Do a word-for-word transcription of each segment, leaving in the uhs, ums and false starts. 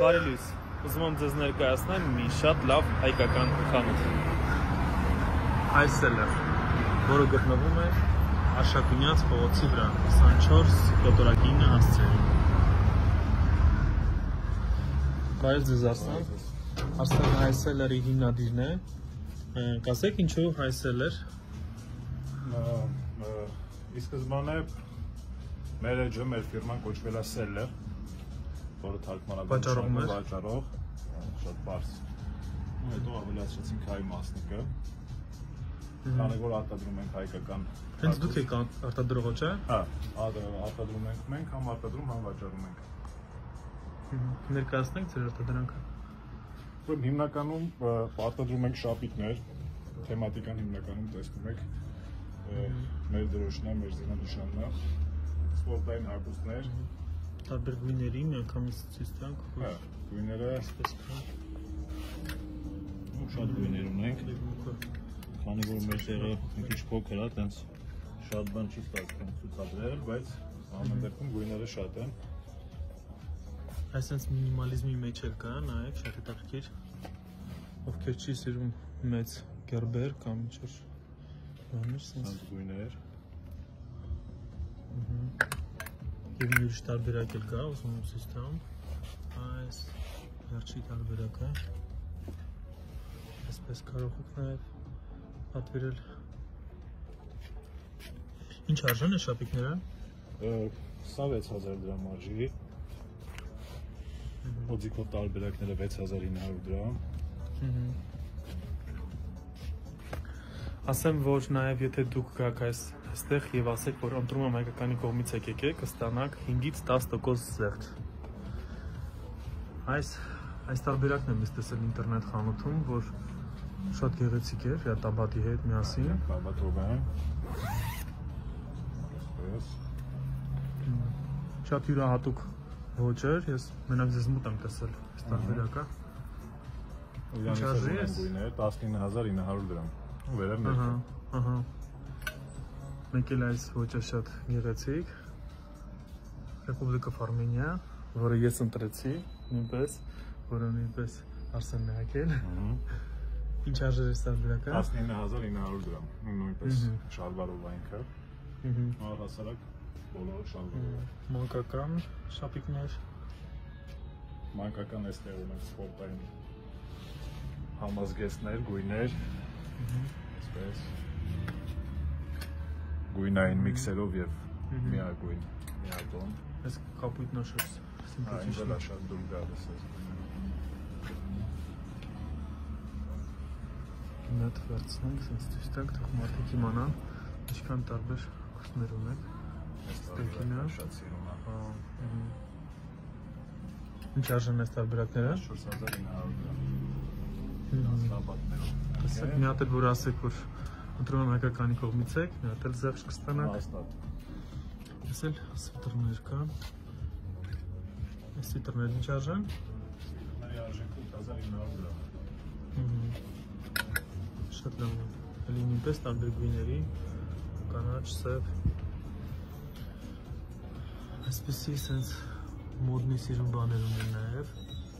Բարի լույս, ուզում եմ ձեզ ներկայացնեմ մի շատ լավ հայկական խանութ։ Այս էլ է, որը գտնվում է Արշակունյաց փողոցի վրա, քսանչորս կոտորակինը հասցեին։ Բարև ձեզ Արսլան, Արսլանը Հայսելերի հիմնադիրն է, կասեք ինչու Հայսելեր։ Ի սկզբանե մեր էջը, մեր ֆիրման կոչվել է Seller, որը թարգմանաբանությամբ է վաճառող, շատ բարձ։ Հետո ավելացրեցինք հայ մասնիկը, քանի որ արտադրում ենք հայկական։ Հենց դուք եք արտադրողը, չէ՞։ Հա, արտադրում ենք մենք, համ արտադրում, համ վաճառում ենք։ Ներկայացնենք ձեր արտադրանքը։ Ուրեմն հիմնականում արտադրում ենք շապիկներ, թեմատիկան հիմնականում տեսնում եք մեր դրոշն է, մեր զինանշանն է, սպորտային հագուստներ, տարբեր գույների միանգամից ցույց տանք։ Հա, գույները շատ գույներ ունենք, քանի որ մեր տեղը մի քիչ փոքր է, տենց շատ բան չի ստացվում ցուցադրել, բայց ամեն դեպքում գույները շատ են։ Այսինքն մինիմալիզմի մեջ էլ կա, նայեք, շատ հետաքրքիր։ Ովքեր չի սիրում մեծ գերբեր կամ ինչ-որ բաներ, sense գույներ։ Եվ ուրիշ տարբերակ էլ կա, ուսում եմ ցույց տամ։ Այս վերջի տարբերակը։ Այսպես կարող եք նաև պատվիրել։ Ինչ արժեն է շապիկները։ Սա վեց հազար դրամ արժի։ Օձիկով տարբերակները վեց հազար ինը հարյուր դրամ։ Ասեմ, որ նաև եթե դուք գաք այստեղ եւ ասեք, որ ընտրում եմ հայկականի կողմից եք եկեք, կստանաք հինգից տաս տոկոս զեղչ։ Այս այս տարբերակն եմ ես տեսել ինտերնետ խանութում, որ շատ գեղեցիկ էր, հյատաբատի հետ միասին։ Տաբատով է։ Շատ յուրահատուկ ոչ էր, ես մենակ ձեզ մոտ եմ տեսել այս տարբերակը։ Ինչ արժի է։ տասնինը հազար ինը հարյուր դրամ։ Վերևն է։ Ահա։ Մեկ էլ այս ոճը շատ գեղեցիկ։ Ռեպուբլիկա Արմենիա, որը ես ընտրեցի, նույնպես, որը նույնպես Արսենն է հագել։ Ինչ արժեր է տարբերակը։ տասնինը հազար ինը հարյուր դրամ։ Նույնպես շալվարով այնքը։ Առհասարակ բոլորը շալվարով։ Մանկական շապիկներ։ Մանկական էստեղ ունենք սպորտային համազգեստներ, գույներ։ Այսպես գույնային միքսերով եւ միագույն, միատոն։ Այս կապույտն է շատ սիմպաթիկ։ Այն շատ դուր գալիս է։ Նոթ վերցնենք, sense ցույց տանք, թող մարդիկ իմանան, ինչքան տարբեր հագուստներ ունենք։ Ստեյքինը շատ սիրում եմ։ Ինչ արժեն այս տարբերակները։ չորս հազար ինը հարյուր դրամ։ Տաբատներով։ Տեսեք, մի հատ էլ որ ասեք, որ ընտրում եմ հայկականի կողմից եք, մի հատ էլ զեղչ կստանաք։ Հաստատ։ Այս էլ սիտրներ կան։ Այս սիտրները ինչ արժեն։ Սիտրների արժեքը ութ հազար ինը հարյուր դրամ։ Շատ լավ է։ Էլի նույնպես տարբեր գույների, կանաչ, սև։ Այսպեսի սենց մոդնի սիրուն բաներ ունեն նաև։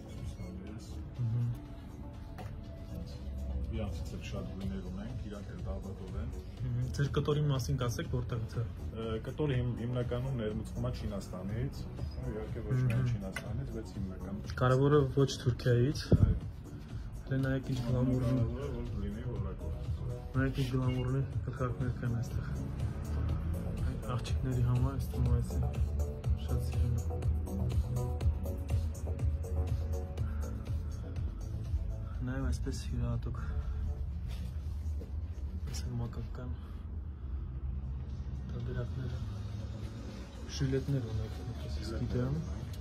Իրանցից էլ շատ գույներ ունենք, իրանք էլ տաբատով են։ Ձեր կտորի մասին կասեք, որտեղից է։ Կտորը հիմնականում ներմուծվում է Չինաստանից, իհարկե ոչ միայն Չինաստանից, բայց հիմնական։ Կարևորը ոչ Թուրքիայից։ Դե նայեք ինչ գլամուրն է։ Որ լինի որակով։ Նայեք ինչ գլամուրն է, գլխարկներ կան այստեղ։ Աղջիկների համար այս թվում այս է։ Շատ սիրում եմ։ Նաև այսպես յուրահատուկ մանկական տարբերակները, ժիլետներ ունեք, ես գիտեմ։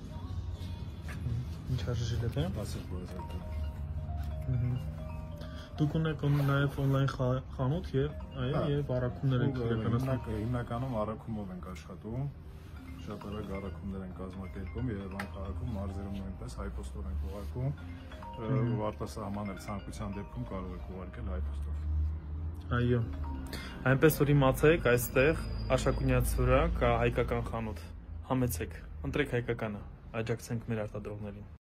Ինչ արժի ժիլետը։ տասնյոթ հազար։ Դուք ունեք նաև օնլայն խանութ եւ այո եւ առաքումներ եք իրականացնում։ Հիմնականում առաքումով ենք աշխատում, շատ արագ առաքումներ են կազմակերպում Երևան քաղաքում, մարզերում նույնպես հայպոստով ենք ուղարկում, արտասահման էլ ցանկության դեպքում կարող եք ուղարկել հայպոստով։ Այո, այնպես որ իմացեք, այստեղ Արշակունյաց վրա կա հայկական խանութ, համեցեք, ընտրեք հայկականը, աջակցենք մեր արտադրողներին։